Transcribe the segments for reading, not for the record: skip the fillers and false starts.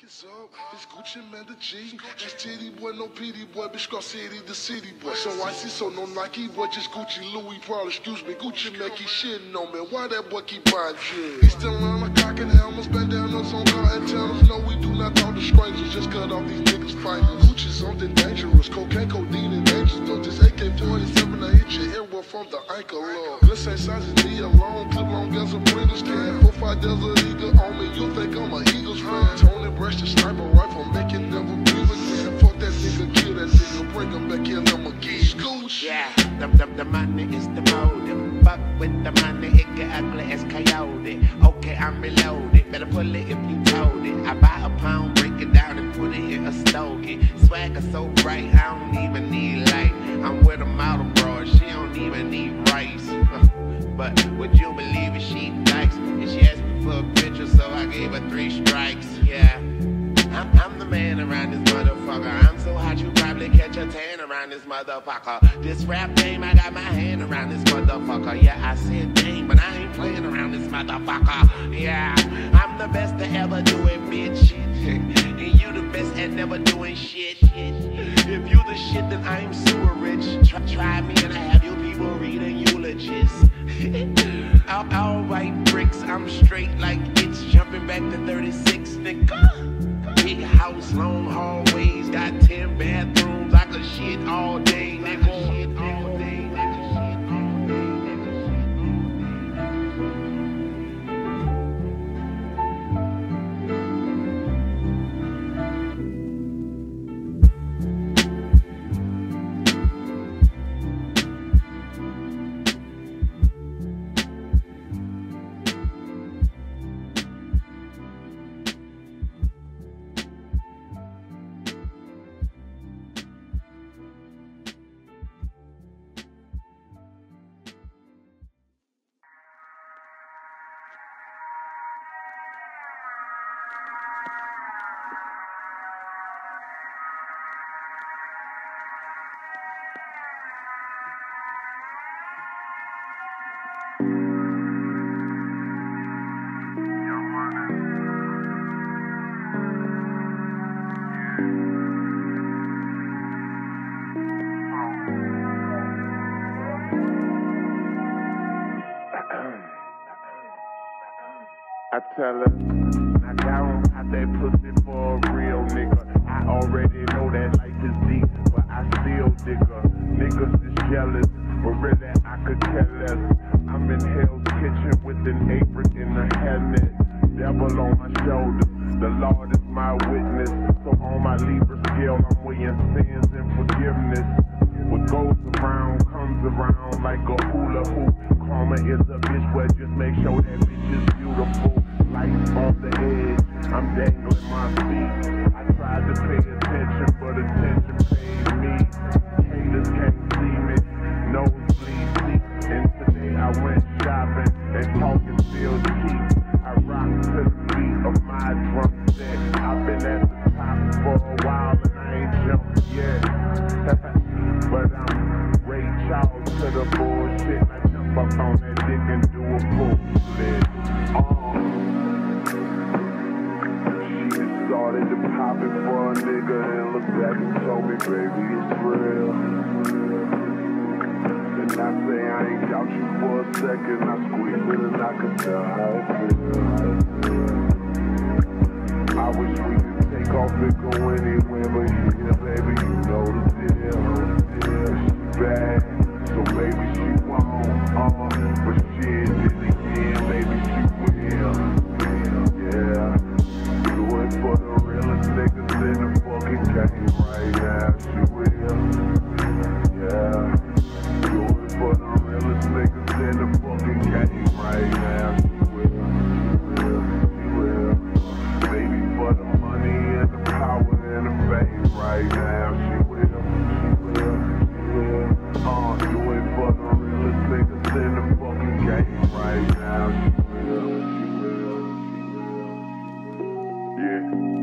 is up? It's Gucci Man the G. That's Titty Boy, no PD Boy, bitch Scar City the City Boy. So icy, so no Nike Boy, just Gucci Louis Prada. Excuse me, Gucci Man keep shitting on me. Why that boy keep buying shit? He still on the cock and helmets, bandanas on car antennas. No, we do not talk to strangers, just cut off these niggas fighting. Gucci something dangerous, cocaine, codeine, and angels. Throw this AK-47, I hit your earwell from the ankle up. This ain't size is me alone, too long as a British can. 4-5 Desert Eagle on me, you think I'm a Eagles fan. Tony Breast, the sniper rifle, make it never be again. Fuck that nigga, kill that nigga, bring him back here, I'm a kid. Scooch. Yeah, the money is the motive. Fuck with the money, it get ugly as coyote. Okay, I'm reloaded, better pull it if you told it. I buy a pound, break it down and put it in a stogie. Swagger so bright, I don't even need light. I'm with a model broad, she don't even need rice. But would you believe it, she likes, and she asked me for a picture, so I gave her 3 strikes, yeah. I'm the man around this motherfucker. I'm so hot you probably catch a tan around this motherfucker. This rap game, I got my hand around this motherfucker. Yeah, I said game, but I ain't playing around this motherfucker. Yeah, I'm the best to ever do it, bitch. And you the best at never doing shit. If you the shit, then I'm super rich. Try me and I have you people reading eulogies. All white bricks, I'm straight like it's jumping back to 36, nigga. Big house, long hallways, got 10 bathrooms. I could shit all day, nigga. I tell her, I don't have that pussy for a real nigga. I already know that life is deep, but I still dig her. Niggas is jealous, but really I could care less. I'm in Hell's Kitchen with an apron and a helmet. Devil on my shoulder, the Lord is my witness. So on my Libra scale, I'm weighing sins and forgiveness. What goes around comes around like a hula hoop. Karma is a bitch, but just make sure that bitch is beautiful. Lights on the edge, I'm dangling my feet. I tried to pay attention, but attention paid me. Haters can't see me, nosebleed seat. And today I went shopping and talking feels cheap. I rock to the beat of my drum set. I've been at the top for a while and I ain't jumped yet. But I'm Ray Charles to the bullshit. I jump up on that dick and do a full split. She started to pop it for a nigga and looked back and told me, baby, it's real. And I say I ain't doubt you for a second. I squeeze it and I can tell how it feels. I wish we could take off and go anywhere, but yeah, baby, you know the deal. She bad, so maybe she won't, but shit, then again, maybe she will. Yeah, do it for the realest niggas in the fucking game right now. She will. Yeah, do it for the realest niggas in the fucking game right now. She will. She will. Baby, for the money and the power and the fame right now. She will. Do it for the realest niggas in the fucking game right now. She will. Yeah.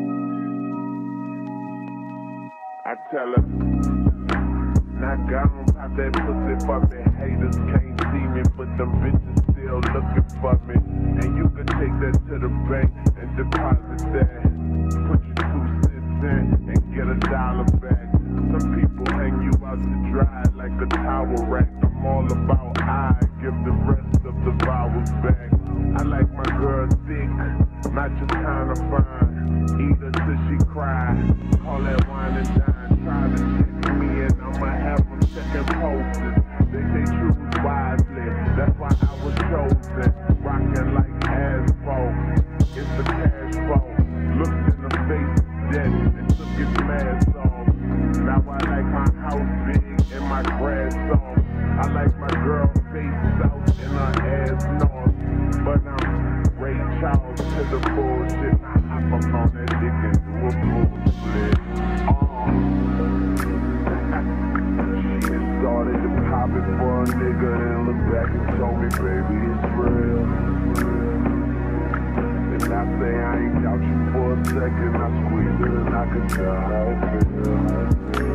I tell her, knock on, pop that pussy for me. Haters can't see me, but them bitches still looking for me. And you can take that to the bank and deposit that. put your 2 cents in and get $1 back. Some people hang you out to dry like a towel rack. I'm all about I give the rest of the vowels back. I like my girl thick, not just kinda fine. Eat her till she cry. Call that wine and dine. Try to trick me and I'ma have them second poses. They choose wisely. That's why I was chosen. Rockin' like asphalt. It's the cash flow. Looked in the face of death and took his mask off. Now I like my house big and my grass off. I like my girl face south and her ass north. But I'm Ray Charles to the bullshit. Now hop up on that dick and do a full split. She started to pop it for a nigga and look back and told me, baby, it's real. And I say I ain't doubt you for a second. I squeeze it and I can tell how it feels.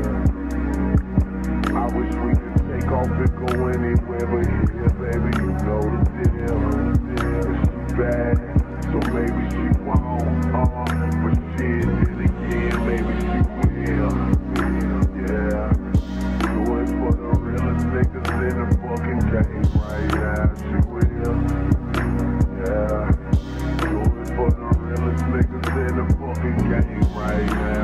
I wish we could take off and go anywhere, but here, baby, you know the deal. She's bad, so maybe she won't. But shit, then again, maybe she will. Yeah, do it for the realest niggas in the fucking game right now. She will. Yeah, do it for the realest niggas in the fucking game right now.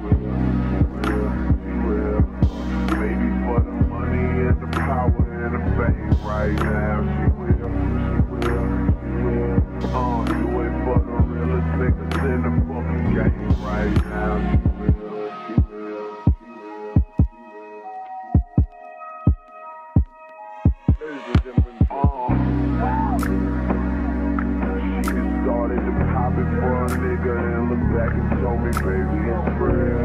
She will. Maybe for the money and the power and the fame right now. She will. Do it for the realest niggas in the fucking game right now. She started to pop it for a nigga and look back and told me, baby, it's real.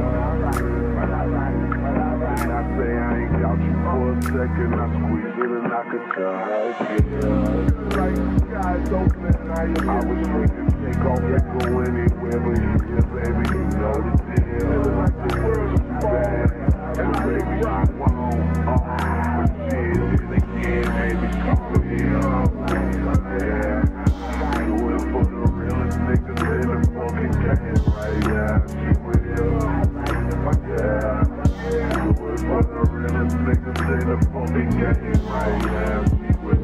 And I say I ain't doubt you for a second. I squeeze it and I can tell how it feels. Like the sky's open and I was free to take off and go anywhere, but here, baby, you know the deal. Like the world's bad, and baby, I won't. But shit, then again, baby, come here. Yeah, do it for the realest niggas in the fucking game right now. She will. Yeah. For the realest niggas in the fucking game right now. She will.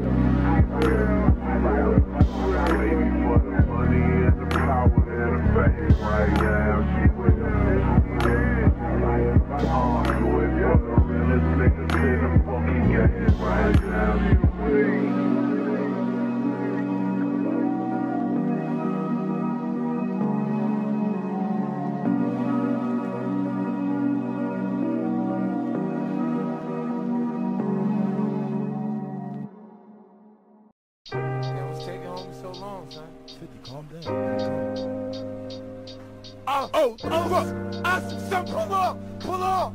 Baby, for the money and the power and the fame right now. She will. Do it for the realest niggas in the fucking game right now. She will. Pull up!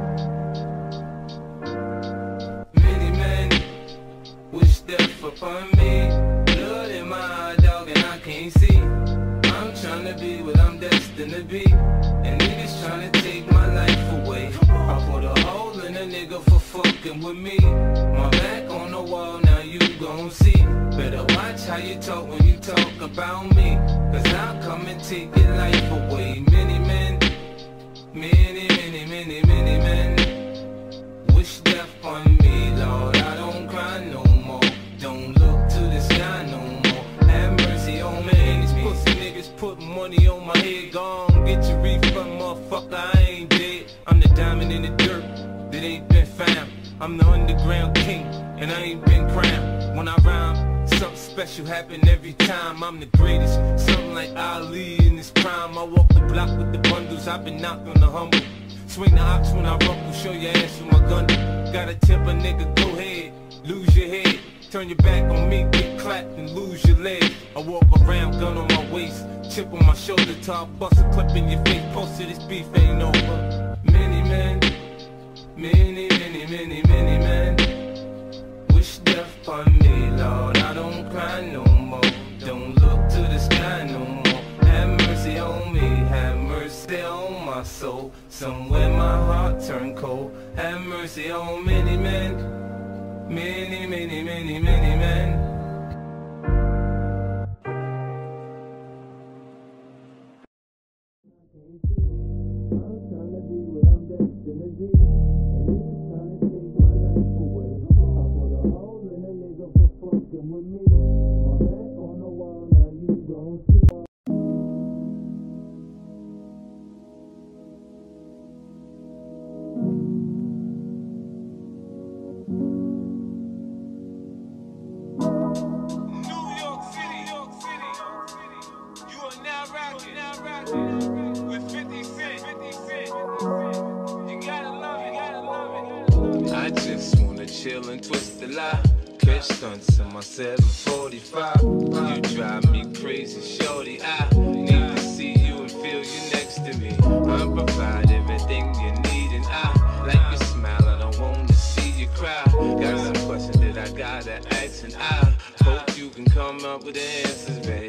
Many men wish death upon me. Blood in my eye, dog, and I can't see. I'm trying to be what I'm destined to be, and niggas trying to take my life away. I put a hole in a nigga for fucking with me. My back on the wall, now you gon' see. Better watch how you talk when you talk about me, cause I'll come and take your life away. Many men, many men wish death on me, Lord. I don't cry no more, don't look to the sky no more. Have mercy on me. These pussy niggas put money on my head. Gone, get your refund, motherfucker, I ain't dead. I'm the diamond in the dirt that ain't been found. I'm the underground king, and I ain't been crowned. When I rhyme, something special happen every time. I'm the greatest, something like Ali in his prime. I walk the block with the bundles, I've been knocked on the humble. Swing the ox when I rumble, show your ass with my gun. Gotta tip a nigga, go ahead, lose your head. Turn your back on me, get clapped and lose your leg. I walk around, gun on my waist, chip on my shoulder, top, bust a clip in your face. Posted this beef ain't over. Many men, many men wish death on me, Lord. I don't cry no more, don't look to the sky no more. Have mercy on me, have mercy on my soul. Somewhere my heart turned cold. Have mercy on many men, many men. can't see. I'm trying to be what I'm destined to be. And niggas trying to take my life away. I put a hole in a nigga for fucking with me. My back on the wall, now you gon' see. With 50 Cent. You gotta love it. I just wanna chill and twist the lie. Catch stunts in my 745. You drive me crazy, shorty. I need to see you and feel you next to me. I provide everything you need, and I like your smile. I don't wanna see you cry. Got some questions that I gotta ask, and I hope you can come up with the answers, baby.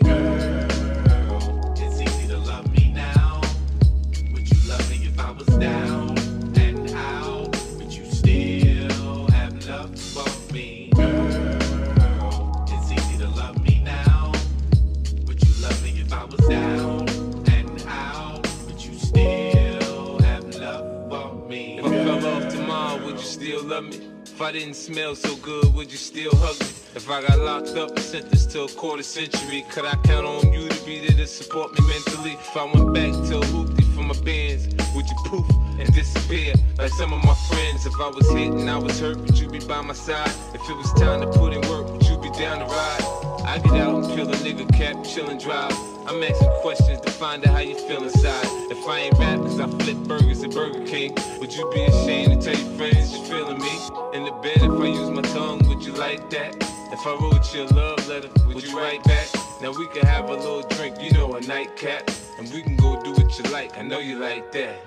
I was down and out, but you still have love for me. Girl, it's easy to love me now. Would you love me if I was down and out, but you still have love for me? If I fell off tomorrow, would you still love me? If I didn't smell so good, would you still hug me? If I got locked up and sentenced to a quarter century, could I count on you to be there to support me mentally? If I went back to a hoopty for my bands, would you poof and disappear like some of my friends? If I was hit and I was hurt, would you be by my side? If it was time to put in work, would you be down to ride? I get out and kill a nigga cap, chill and drive. I'm asking questions to find out how you feel inside. If I ain't rap cause I flip burgers at Burger King, would you be ashamed to tell your friends you're feeling me? In the bed, if I use my tongue, would you like that? If I wrote you a love letter, would you write back? Now we can have a little drink, you know, a nightcap, and we can go do what you like. I know you like that,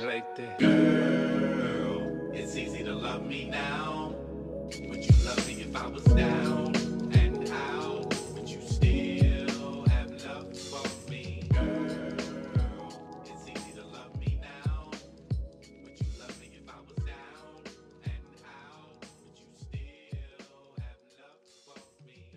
Girl, it's easy to love me now. Would you love me if I was down and out? Would you still have love for me? Girl, it's easy to love me now. Would you love me if I was down and out? Would you still have love for me?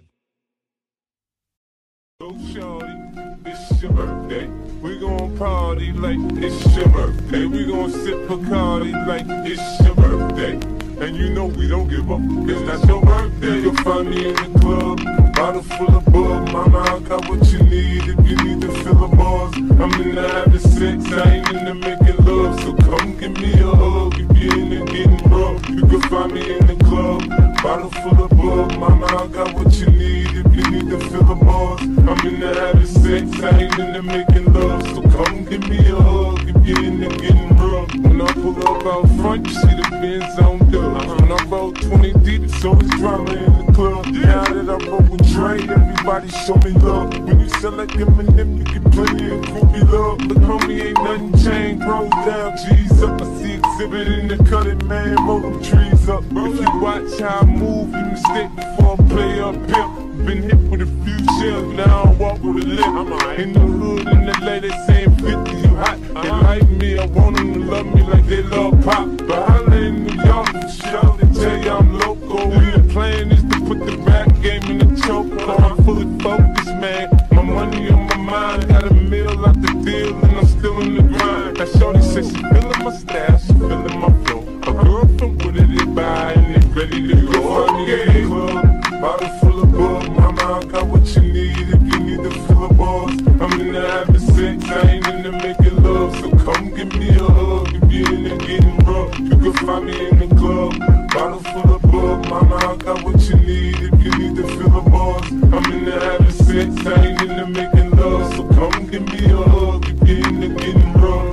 Oh shorty, it's your birthday. We gon' party like it's your birthday. We gon' sip Bacardi like it's your birthday. And you know we don't give up, it's not your birthday. You'll find me in the club, bottle full of bug. Mama, I got what you need if you need to fill the bars. I'm in the having sex, I ain't in the making love. So come give me a hug if you're in the getting rough. You can find me in the club, bottle full of bug. Mama, I got what you need if you need to fill the bars. I'm in the having sex, I ain't in the making love. So come give me a hug if you're in the getting rough. When I pull up out front, you see the Benz on dub. When I roll 20 deep, it's always drama in the club. Now that I roll with Dre, everybody show me love. When you sell like Eminem, you get plenty of groupie love. Look, homie, ain't nothing changed. Roll down, G's up. I see exhibit in the cutting, man. Roll them trees up. If you watch how I move, you mistake before I play up pimp. Been hit with a few shells, now I walk with a limp. In the hood, in the lady saying 50, you hot. They like me, I want them to love me like they love pop. But holla in New York, show they tell you I'm local. And the plan is to put the rap game in the choke. I'm fully focused, man. My money on my mind, got a meal out the deal, and I'm still in the grind. Now shorty says she feeling my style, she feeling my flow. A girl from Wooded, they buy, and they ready to go. I'm in the club, bottle full of bug. Mama, I got what you need if you need to fill a bars. I'm in the having sex, I ain't in the making love. So come give me a hug if you're in the getting rough. You can find me in the club, bottle full of bug. Mama, I got what you need if you need to fill a bars. I'm in the having sex, I ain't in the making love. So come give me a hug if you're in the getting rough.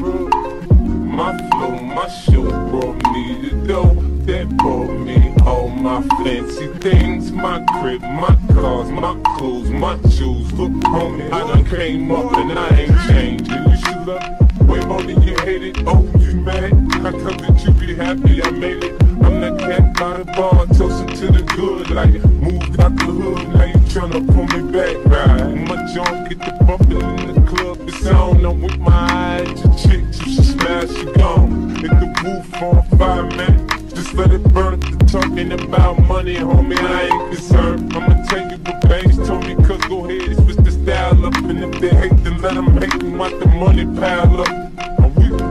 My flow, my show brought me the dough. That brought me all my fancy things. My crib, my cars, my clothes, my shoes. Look, homie, I done came up and I ain't changed. And you should love it way more than you hate it. Oh, you mad? How come that you be happy I made it? I'm the cat by the bar, toasting to the good. Like, moved out the hood, now you tryna pull me back, right? My junk get the bumpin' in the club, it's on. I'm with my eyes, your chick, if she smash, she gone. Hit the roof on fire, man. Just let it burn up the talking about money, homie, I ain't concerned. I'ma tell you what banks told me, cause go ahead, switch the style up. And if they hate, then let them hate and watch the money pile up.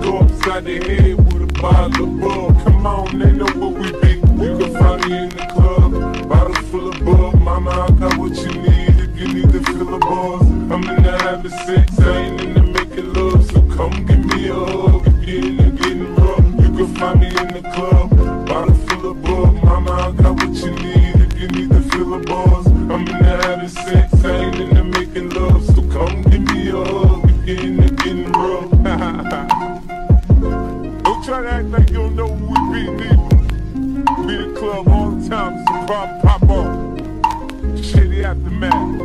go upside the head with a bottle of bug. Come on, they know what we be. You can find me in the club, bottle full of bug. Mama, I got what you need if you need to fill the bars. I'm in the having sex, I ain't in the making love. So come give me a hug if you're in the getting rough. You can find me in the club, bottle full of bug. Mama, I got what you need if you need to fill the bars. I'm in the having sex, I ain't in the making love. So come give me a hug if you're in the getting rough. Don't try to act like you don't know who we be, neither. Be the club all the time, it's a problem, pop off. Shitty aftermath.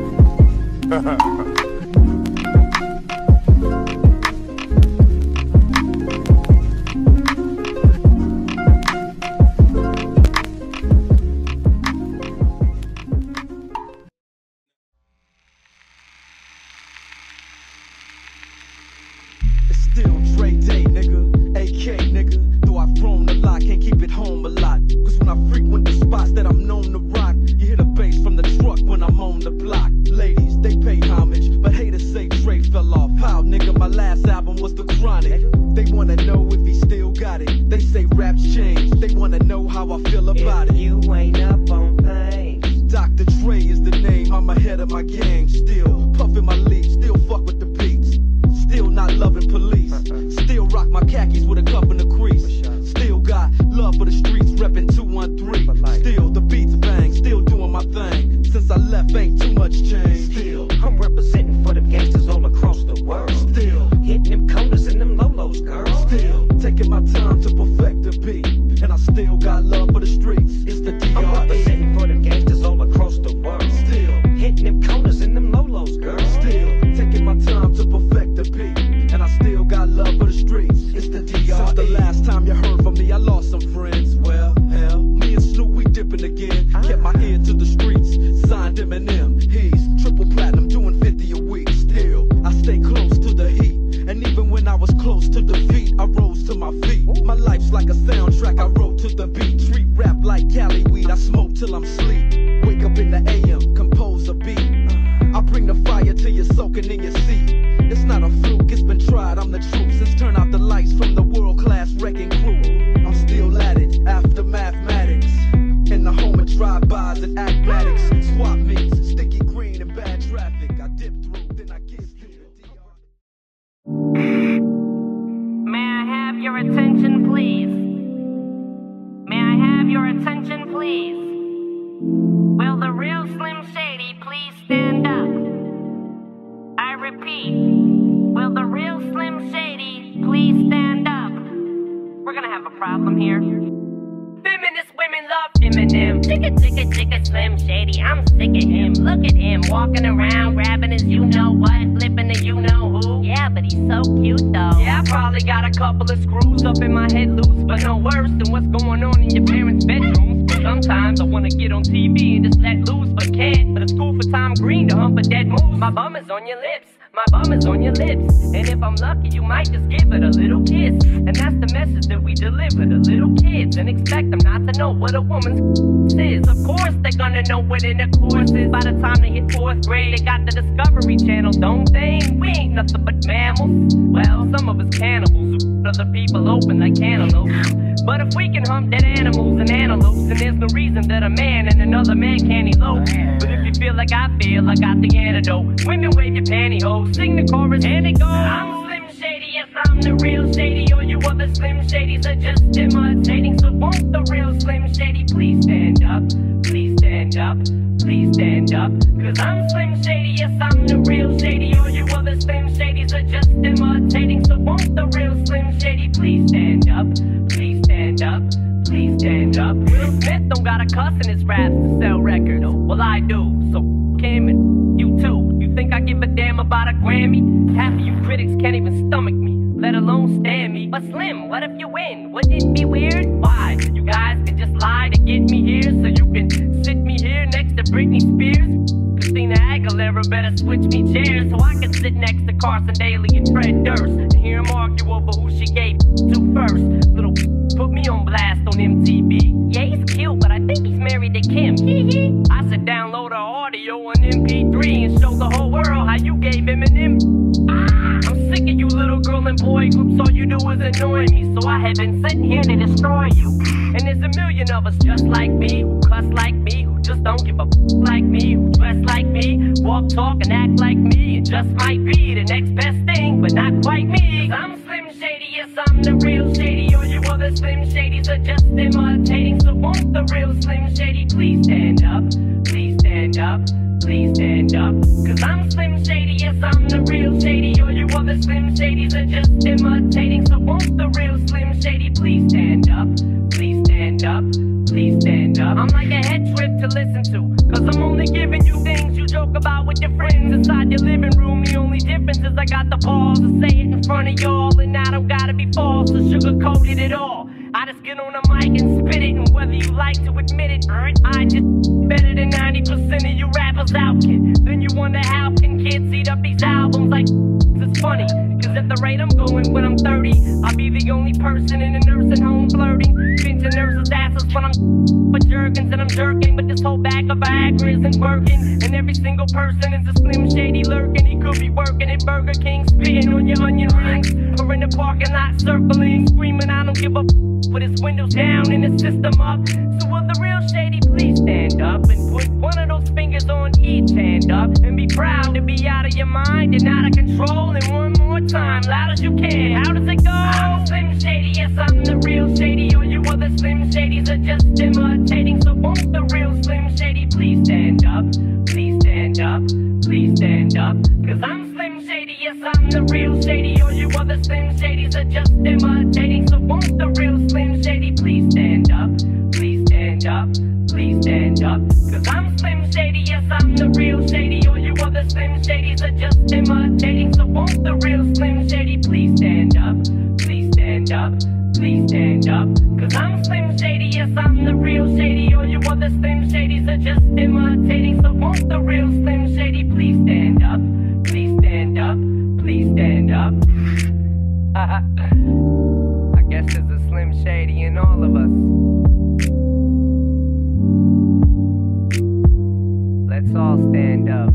It's still Dre Day, nigga. AK, nigga. Though I've grown a lot, can't keep it home a lot. Cause when I frequent the spots that I'm known to rock, you hear the bass from the truck when I'm on the block. Ladies, they pay homage, but haters say Dre fell off. How, nigga, my last album was The Chronic. They wanna know if he still got it. They say raps change, they wanna know how I feel about it. You ain't up on things. Dr. Dre is the name, I'm ahead of my game. Still puffin' my leaf, still fuck with the beats. Still not loving police. Still rock my khakis with a cup in the crease. Still got love for the streets, reppin' 213. Still the beats bang, still doing my thing. Since I left, ain't too much change. Still, I'm representing for them gangsters all across the world. Still hitting them corners and them lolos, girl. Still taking my time to perfect the beat. And I still got love for the streets. It's the DRE. I'm representing for them gangsters all across the world. Still hitting them corners and them lolos, girl. Still taking my time to perfect the beat. And I still got love for the streets. It's the DRE. Since the last time you heard from me, I lost some friends. Well, hell, me and Snoop, we dipping again. Kept my ear to the streets. Signed Eminem. He's triple platinum, doing 50 a week. Still, I stay close to the heat. And even when I was close to defeat, I rose to my feet. My life's like a soundtrack, I wrote to the beat. Street rap like Cali weed, I smoke till I'm sleep. Wake up in the AM, compose a beat. I bring the fire till you're soaking in your seat. It's not a fluke, it's been tried, I'm the truth. Since turn out the lights from the world-class wrecking crew, I'm still at it, after mathematics. In the home of drive-bys and acmatics. Swap meets, sticky green and bad traffic. I dip through, then I get to the DR. May I have your attention, please? May I have your attention, please? Will the real Slim Shady please stand up? I repeat, will the real Slim Shady please stand up? We're gonna have a problem here. Feminist women love Eminem. Chicka, Slim Shady, I'm sick of him. Look at him, walking around, grabbing his you-know-what, flipping the you-know-who. Yeah, but he's so cute, though. Yeah, I probably got a couple of screws up in my head loose, but no worse than what's going on in your parents' bedrooms. Sometimes I wanna get on TV and just let loose, but can't. But it's cool for Tom Green to hump a dead moose. My bum is on your lips. My bum is on your lips. And if I'm lucky, you might just give it a little kiss. And that's the message that we deliver to little kids. And expect them not to know what a woman's is. Of course they're gonna know what intercourse is. By the time they hit 4th grade, they got the Discovery Channel, don't they? We ain't nothing but mammals. Well, some of us cannibals who other people open like cantaloupes. But if we can hump dead animals and antelopes, then there's no reason that a man and another man can't elope. But if you feel like I feel, I got the antidote. Women wave your pantyhose, sing the chorus, and it goes. I'm Slim Shady, yes, I'm the real Shady. All you other Slim Shadys are just imitating. So won't the real Slim Shady please stand up? Please stand up, please stand up. Cause I'm Slim Shady, yes, I'm the real Shady. All you other Slim Shadys are just imitating. So won't the real Slim Shady please stand up? Please stand up, please stand up. Will Smith don't got a cuss in his raps to sell records. Well, I do, so him and you too. You think I give a damn about a Grammy? Half of you critics can't even stomach me, let alone stand me. But Slim, what if you win? Wouldn't it be weird? Why? You guys can just lie to get me here, so you can sit me here next to Britney Spears. Christina Aguilera better switch me chairs so I can sit next to Carson Daly and Fred Durst and hear them argue over who she gave to first. Little put me on blast on MTV. Yeah, he's cute, but I think he's married to Kim. I should download her audio on MP3 and show the whole world how you gave Eminem. I'm sick of you little girls girl and boy groups, all you do is annoy me. So I have been sitting here to destroy you. And there's a million of us just like me, who cuss like me, who just don't give a like me, who dress like me, walk, talk, and act like me. It just might be the next best thing, but not quite me. 'Cause I'm Slim Shady, yes, I'm the real Shady. All you other Slim Shadys are just imitating. So won't the real Slim Shady please stand up? Please stand up. Please stand up. 'Cause I'm Slim Shady, yes, I'm the real Shady. All you other Slim Shadys are just imitating. So won't the real Slim Shady please stand up? Please stand up. Please stand up. I'm like a head trip to listen to, 'cause I'm only giving you things you joke about with your friends inside your living room. The only difference is I got the balls to say it in front of y'all, and I don't gotta be false or sugarcoated at all. I just get on a mic and spit it, and whether you like to admit it, I just better than 90% of you rappers out, kid. Then you wonder how can kids eat up these albums like it's funny. 'Cause at the rate I'm going when I'm 30, I'll be the only person in a nursing home flirting. Been to nurses' asses when I'm with Jergens and I'm jerking, but this whole bag of Viagra isn't working. And every single person is a Slim Shady lurking. He could be working at Burger King, spitting on your onion rings, or in the parking lot circling, screaming I don't give a with his windows down and his system up. So will the real Shady please stand up and put one of those fingers on each hand up and be proud to be out of your mind and out of control. And one more time, loud as you can, how does it go? I'm Slim Shady, yes, I'm the real Shady. All you other Slim Shadys are just imitating. So won't the real Slim Shady please stand up? Please stand up. Please stand up. 'Cause I'm Slim Shady, yes, I'm the real Shady. All you other Slim Shadys are just imitating. So won't the real Slim Shady please stand up? Please stand up. Please stand up. 'Cause I'm Slim Shady, yes, I'm the real Shady. All you other Slim Shadys are just imitating. So won't the real Slim Shady please stand up? Please stand up. Please stand up. 'Cause I'm Slim Shady, yes, I'm the real Shady. All you other Slim Shadys are just imitating. So won't the real Slim Shady please stand up? Please stand up. Please stand up. I guess there's a Slim Shady in all of us. Let's all stand up.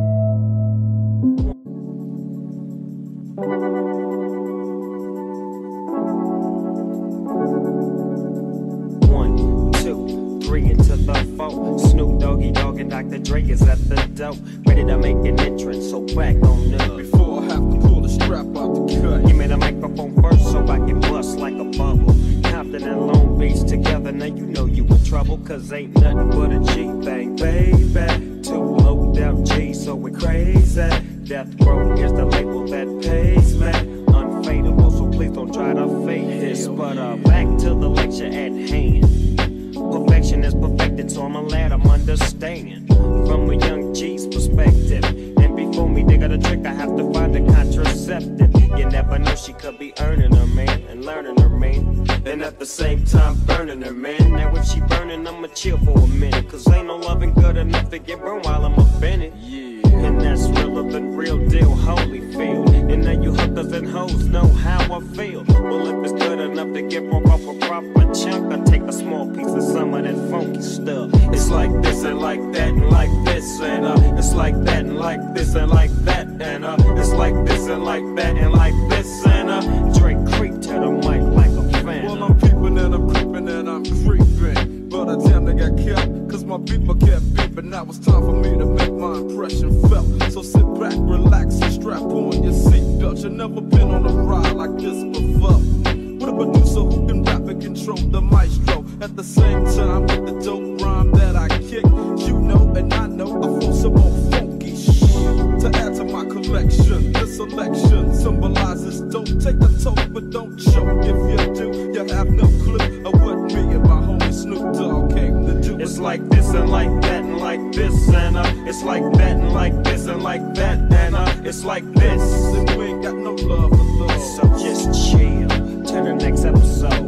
Snoop Doggy Dogg and Dr. Dre is at the door, ready to make an entrance, so back on up. Before I have to pull the strap out the cut, give me the microphone first so I can bust like a bubble. Compton and Long Beach together, now you know you in trouble, 'cause ain't nothing but a G thing, baby. Too low down G, so we're crazy. Death Row is the label that pays me. Unfadable, so please don't try to fake this. But back to the lecture at hand. Perfection is perfected, so I'm a lad, I'm understanding from a young G's perspective. And before me dig out a trick, I have to find a contraceptive. You never know, she could be earning her man and learning her man, and at the same time burning her man. Now if she burning, I'ma chill for a minute, 'cause ain't no loving good enough to get burned while I'm offended. Yeah, and that's realer than real deal, Holyfield. And now you hookers and hoes know how I feel. Well, if it's good enough to get broke off a proper chunk, I take a small piece of some of that funky stuff. It's like this and like that and like this, and it's like that and like this and like that, and it's like this and like that and like this, and Drake creep to the mic like a fan. Well, I'm peeping and I'm creeping and I'm creeping, but I damn near got killed, 'cause my beeper kept beeping. Now it's time for me to make my impression felt. So sit back, relax, and strap on your seatbelt. You've never been on a ride like this before, with a producer who can rap and control the maestro. At the same time, with the dope rhyme that I kick, you know and I know I flow some more funky shit to add to my collection. This selection symbolizes don't take a toke, but don't choke. If you do, you have no clue of what me and my homie Snoop Dogg came to do. It's like this and like that and like this, and it's like that and like this and like that, and it's like this. And we ain't got no love for those. So just chill to the next episode.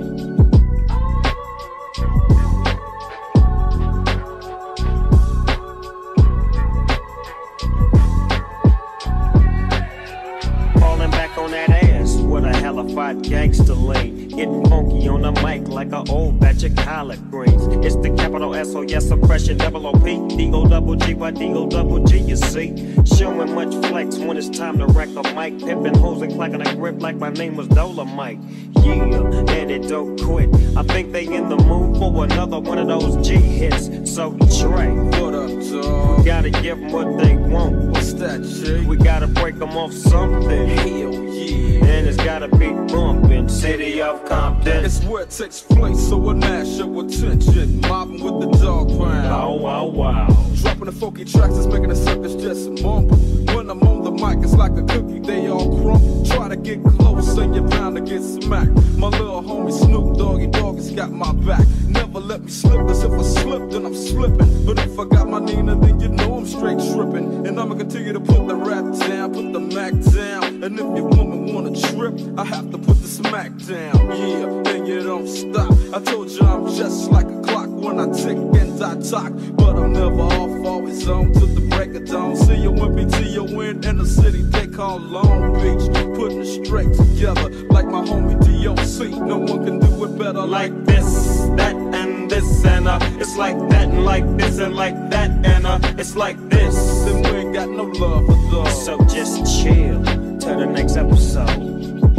Falling back on that ass, what a hell qualified gangster lane. Getting funky on the mic like an old batch of collard greens. It's the capital S-O-S oppression, double O-P, D-O-double-G-Y, D-O-double-G, you see. Showing much flex when it's time to wreck a mic. Pimping hoes and clacking a grip like my name was Dolomite. Yeah, and it don't quit. I think they in the mood for another one of those G hits. So Trey, What up, dog? we gotta give them what they want. What's that, shit? We gotta break them off something. Hell yeah. And it's gotta be bumpin'. City of Compton. It's where it takes place, so a national attention. Mobbing with the dog pound. Wow, wow, wow. Dropping the funky tracks that's making the suckers just mumble. When I'm on the mic, it's like a cookie, they all crumble. Try to get close and you're bound to get smacked. My little homie Snoop Doggy's got my back. Never let me slip, cause if I slip, then I'm slipping. But if I got my Nina, then you know I'm straight tripping. And I'ma continue to put the rap down, put the Mac down. And if your woman wanna trip, I have to put the smack down. Yeah, and you don't stop. I told you I'm just like a clock when I tick and I talk. But I'm never off, always on to the break of dawn. See you when BTON in the city they call Long Beach. Putting it straight together like my homie DOC. No one can do it better Like this, that, and this, and it's like that, and like this, and like that, and it's like this. Then we ain't got no love for those. So just chill till the next episode.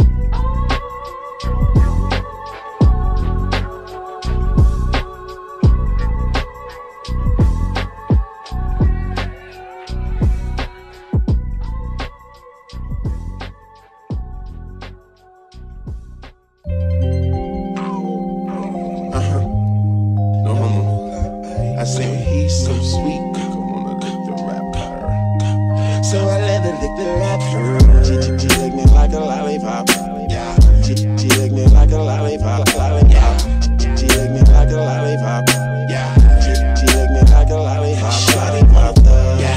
I said he's so sweet, I wanna lick the rapper. So I let her lick the rapper. She lick me like a lollipop. Yeah. She lick me like a lollipop. She lick me like a lollipop. Yeah. She lick me like a lollipop. Shawty pop the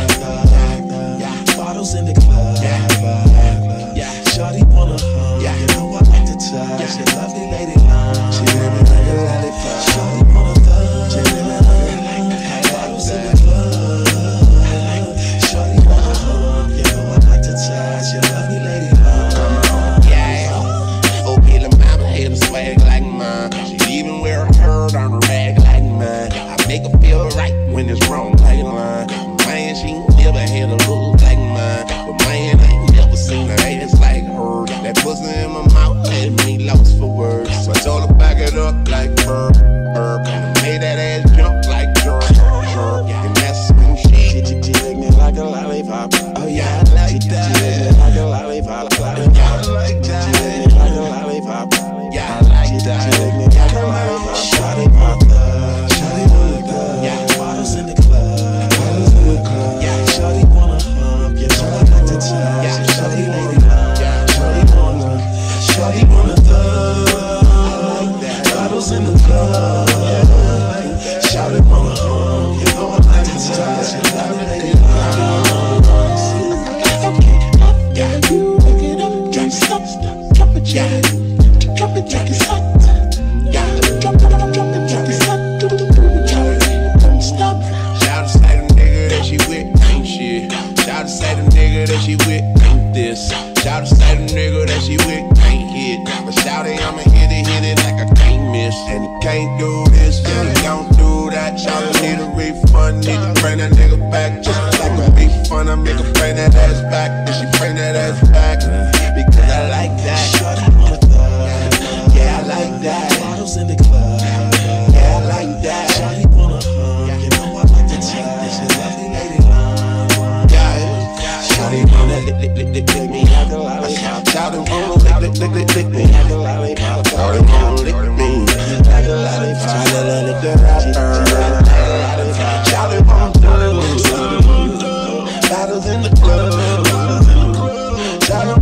bottles in the club. Yeah. Shawty wanna hug. You know I like to touch. She lovely lady long. She lick me like a lollipop. Shawty wanna thug. She lick me like a bottles in the club. Shawty wanna hug. You know I like to touch. You lovely lady long. Come on, yeah. Oh, Billy mama had a swag like mine. She even wear a herd on her bag like mine. I make her feel right when it's wrong like a line. Man, she ain't never had a look like mine. But man, I ain't never seen her ass like her. That pussy in my mouth had me lost for words. So I told her back it up like her. Made that ass jump like jerk. And that's when she lick me like a lollipop. Oh yeah, I like that. She lick me like a lollipop. Yeah, I like that. She lick me like a lollipop. Yeah, I like that. She lick me like a lollipop. Shawty pop the, shawty wanna go. Yeah, bottles in the club. Bottles in the club. Yeah, shawty wanna hump. You know I like to touch. Yeah, shawty lady love. Yeah, shawty wanna thug. Bottles in the club. Shawty wanna home, you know I like to touch. You love me, lady love. Okay, yeah, you pick it up, drop stop, drop it, yeah, drop it, drop it, stop, yeah, drop it, stop, don't stop. Shout to say the nigga that she with ain't shit. Shout to say the nigga that she with ain't this. Shout to say the nigga that she with ain't hit. But shout it, I'ma hit it like I can't miss. And you can't do this, yeah, you don't do that. Shout it, need a refund, need to bring that nigga back. Just like a refund, I make her bring that ass back. And she bring that ass back, because I like that. Yeah, I like that. Bottles in the club. Yeah, I like that. Shawty wanna hug. You know I like to take this. She lovely lady long. Yeah, shawty wanna lick me like a lollipop. Shawty wanna lick me like a lollipop. Shawty wanna lick me like a lollipop. Shawty wanna lick the rapper. Shawty wanna bottles in the club. Shawty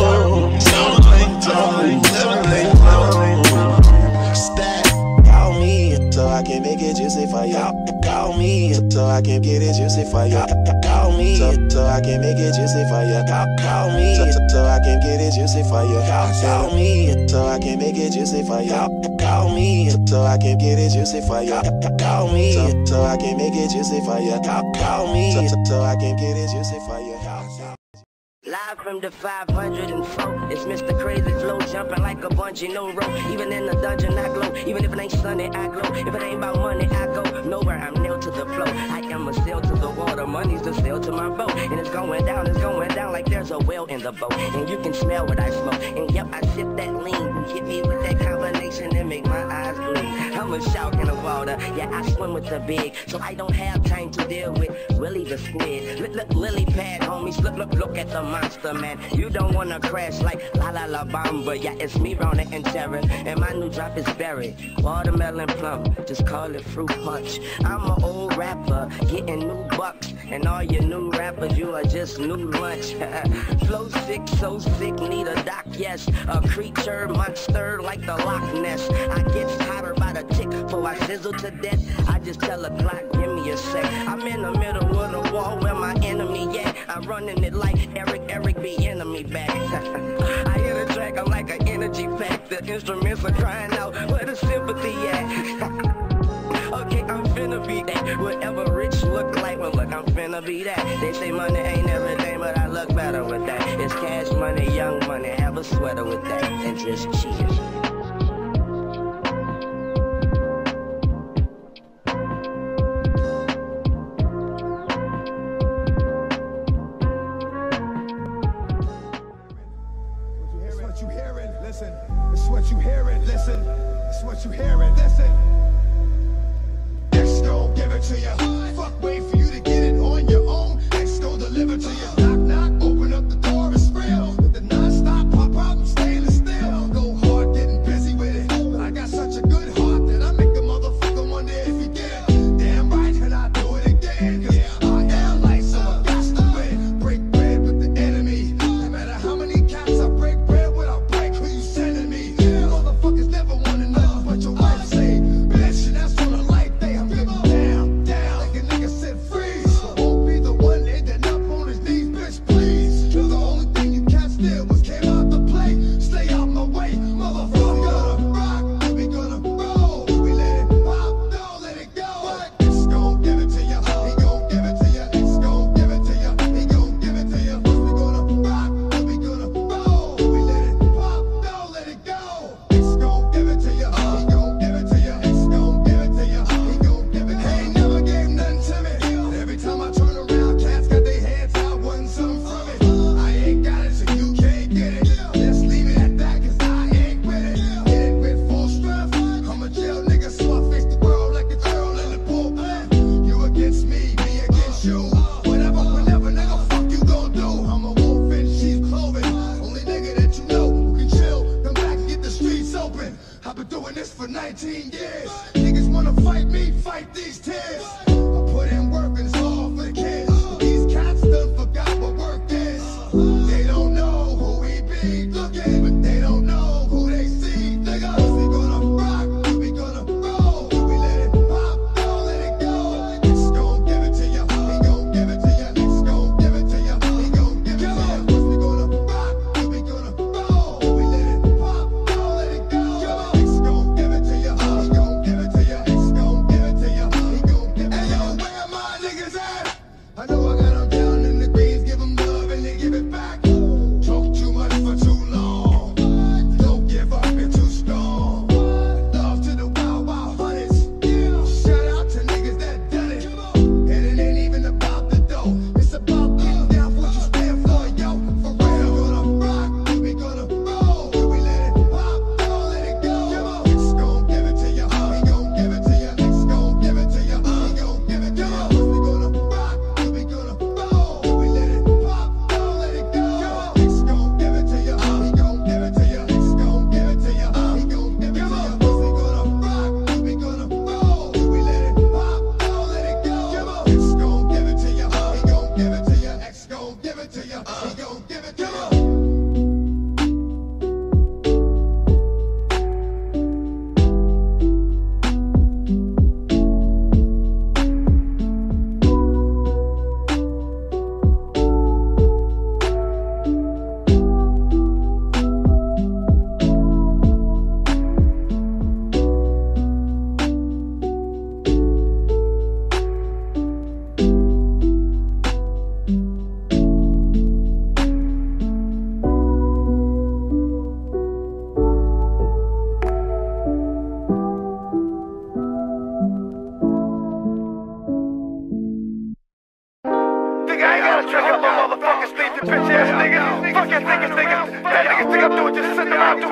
stack. Call me so I can make it juicy for y'all. Call me so I can get it juicy for y'all. Call me so I can make it juicy for you. Call me so I can get it juicy for you. Call me so I can make it juicy for you. Call me so I can get it juicy for you. Call me so I can make it juicy for you. Call me so I can get it juicy for you. Live from the 504. It's Mr. Crazy Flow, jumping like a bungee, no rope. Even in the dungeon, I glow. Even if it ain't sunny, I glow. If it ain't about money, I go nowhere. I'm nailed to the flow. I am a sail to the water. Money's the sail to my boat. And it's going down like there's a whale in the boat. And you can smell what I smoke. And yep, I sip that lean. You hit me with that combination and make my eyes gleam. I'm a shark in the water. Yeah, I swim with the big. So I don't have time to deal with Willie the Squid. Look, lily pad, homies. Look at the monster, man. You don't wanna crash like La La La Bamba. Yeah, it's me, Rona and Terror. And my new drop is berry. Watermelon plum. Just call it fruit punch. I'm an old rapper, getting new bucks. And all your new rappers, you are just new lunch. Flow sick, so sick, need a doc, yes. A creature, monster like the Loch Ness. I get hotter by the tick, so I sizzle to death. I just tell the clock, give me a sec. I'm in the middle of the wall where my enemy at. I'm running it like Eric be enemy back. I hear the track, I'm like an energy pack. The instruments are crying out, where the sympathy at? Okay, I'm finna be that. Whatever rich look like, well look, I'm finna be that. They say money ain't everything, but I look better with that. It's cash money, young money, have a sweater with that, and just cheers. Listen, it's what you hearing, listen, it's what you hearing, listen. X gon' give it to you. Fuck, wait for you to get it on your own. X gon' deliver to you. Knock, knock, open up the door, it's real. The non-stop pop out, stainless steel. Go hard, getting busy with it. But I got such a good heart that I make a motherfucker wonder if he get it. Damn right, and I do it again. Cause I am like so I got to win. Break bread with the enemy. No matter how many cats I break bread with, I'll break who you sending me. You motherfuckers never wanna know what your wife say. Bitch, and that's on the light day. I'm getting down, down, like a nigga said freeze. I won't be the one ending up on his knees, bitch, please. The only thing you cats did was came out to play. Stay out my way, motherfucker. Gonna rock, we gonna roll. We let it pop, don't let it go. It's gon' give it to you, he gon' give it to you. It's gon' give it to you, he gon' give it to you. We gonna rock, we gonna roll. We let it pop, don't let it go. It's gon' give it to you, he gon' give it to you. It's gon' give it to you, he gon' give it to you. He ain't never gave nothing to me. Every time I turn around, cats got their hands out, wanting something from it. I ain't got it, so you can't get it. Just leave it at that, cause I ain't with it. Hit it with full strength. I'm a jail nigga, so I face the world like a girl in the bullpen. You against me against you. Whatever, whenever, nigga, fuck you gon' do. I'm a wolf in sheep's clothing. Only nigga that you know who can chill. Come back and get the streets open. I've been doing this for 19 years. Niggas wanna fight me, fight these tears. I put in work and it's all for the kids. These cats done forgot what work is. They don't know who we be looking, but they don't know who they see. Nigga, we gonna rock, we gonna roll. We let it pop, don't let it go. It's gon' give it to you, he gon' give it to you. It's gon' give it to you, he gon' give it to you. We gonna rock, we gonna roll. We let it pop, don't let it go. It's gon' give it to you, he gon' give it to you. It's gon' give it to you, he gon' give it to you.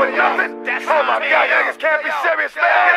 for nothing? Oh my God, you niggas can't be serious,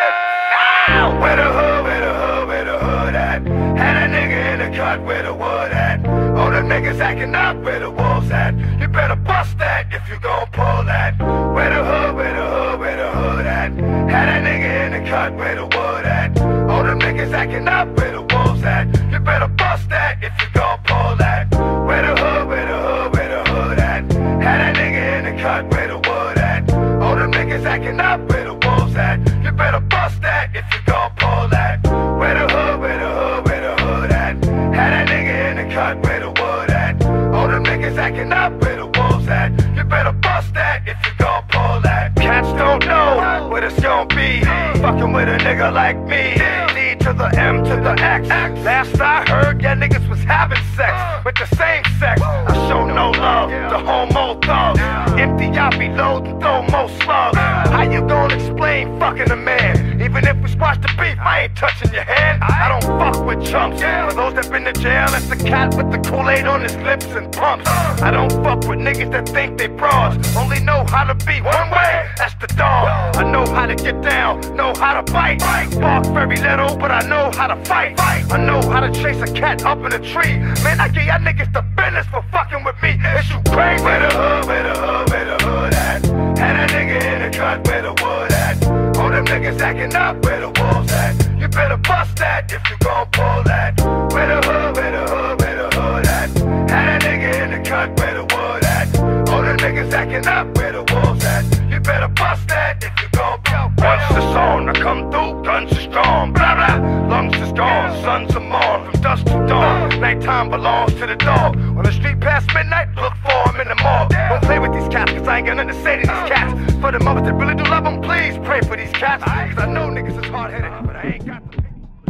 man. Where the hood, where the hood, where the hood at? Had a nigga in the cut where the wood at. All the niggas acting up where the wolves at. You better bust that if you gon' pull that. Where the hood, where the hood, where the hood at? Had a nigga in the cut where the wood at. All the niggas acting up where the wolves at. You better bust that if you gon' pull that. Where the hood, where the hood, where the hood at? Had a nigga in the cut where the wood at. All the niggas acting up where the wolves at. You better bust that if you gon' pull that. Where the hood, where the hood, where the hood at? Had a nigga in the cut where the wood at. All the niggas acting up where the wolves at. You better bust that if you gon' pull that. Cats don't know what it's gon' be. Fucking with a nigga like me. D to the M to the X. Last I heard, yeah, niggas was having sex with the same sex. I show no love to homo thugs. Empty, I be loading, throw more slugs. How you gon' explain fucking a man? Even if we squash the beef, I ain't touching your hand. I don't fuck with chumps. For those that been to jail, that's the cat with the Kool-Aid on his lips and pumps. I don't fuck with niggas that think they bras. Only know how to be one way, that's the dog. I know how to get down, know how to bite. Bark very little, but I know how to fight. I know how to chase a cat up in a tree. Man, I give y'all niggas the business for fucking with me. Is you crazy? Where the hood, where the hood, where the hood at? Had a nigga in the cut where the wood at. All them niggas acting up where the wolves at. You better bust that if you gon' pull that. Where the hood, where the hood, where the hood at? Had a nigga in the cut where the wood at. All them niggas acting up where the wolves at. You better bust that if you gon' pull. Once the song I come through, guns are strong. Blah blah, lungs is gone, sons are morn. From dusk to dawn, nighttime belongs to the dog. On the street past midnight, look for him in the mall. Don't play with these cats, cause I ain't got nothing to say to these cats. For the mothers that really do love them, please pray for these cats. Cause I know niggas is hard-headed, but I ain't got the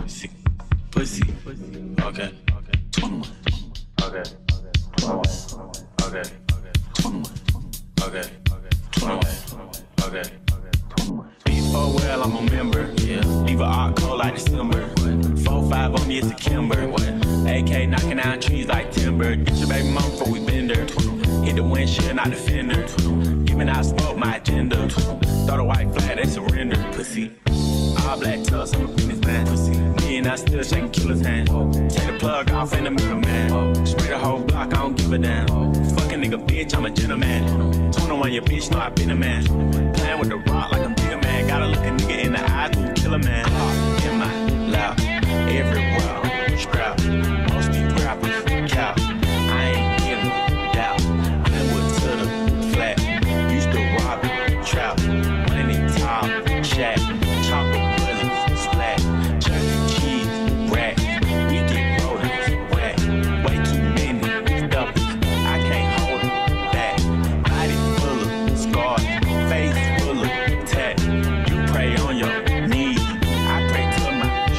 pussy. Okay. 21. Okay. 21. Okay. 21. Okay. 21. Okay. 21. Before well, I'm a member. Yeah. Leave a art cold like December. 4-5 on me, it's a Kimber. AK knocking down trees like timber. Get your baby mom before we bend her. Hit the windshield, not the fender. Giving out smoke, my agenda. Throw the white flag, they surrender. Pussy. All black tux, I'm a business man. Pussy. Me and I still shaking killer's hand. Take the plug off in the middle, man. Spray the whole block, I don't give a damn. Fucking nigga, bitch, I'm a gentleman. 21, your bitch, know I been a man. Playing with the rock like I'm bigger, man. Gotta look a nigga in the eyes, who kill a man. In my loud, everywhere. Scrap, most these rappers, cow. I ain't giving doubt. Glenwood to the flat. Used to rob it, trap. Money top, shack. Chocolate bullets, splat. Chuck E. Cheese, rat. We get rodents, whack. Way too many stuffers. I can't hold it back. Body full of scars. Face full of tat. You pray on your knees. I pray to my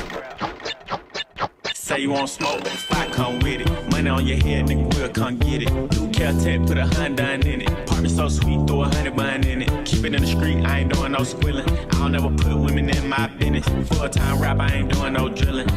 scrap. Say you want smoke, but if I come with it. Money on your head, nigga, we'll come get it. Blue Caltech, put 100 in it. Apartment so sweet, throw 100 bun in it. Keep it in the street, I ain't doing no squilling. I don't ever put women in my business. Full-time rap, I ain't doing no drilling.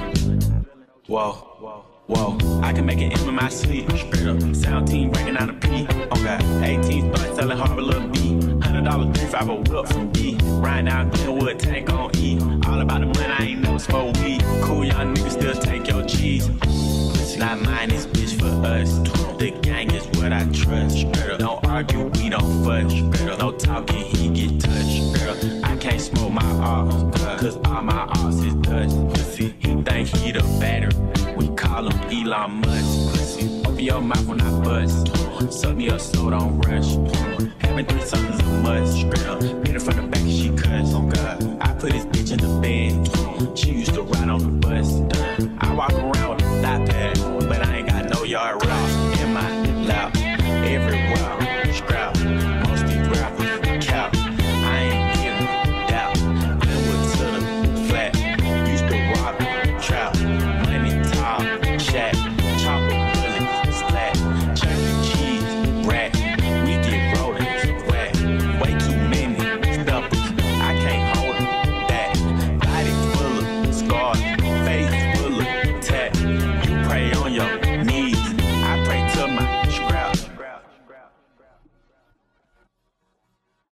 Whoa, whoa, I can make an M in my sleep. Straight up, sound team breaking down a P. Okay, 18 start selling Harbor Little B. $100 3-5 a whip from D. Riding down Glenwood, tank on E. All about the money, I ain't never smoke weed. Cool young niggas still take your cheese. It's not mine, it's bitch for us. The gang is what I trust. Straight up, don't argue, we don't fuss. Straight up, no talking, he get touched. Straight up, I can't smoke my arms, cause all my arms is dust. Pussy, he think he the battery. We call him Elon Musk. Pussy, open your mouth when I bust. Suck me up so don't rush. Having 3 suckers a must. Straight up, hit her from the back and she cuss. Oh God, I put this bitch in the bed. She used to ride on the bus. I walk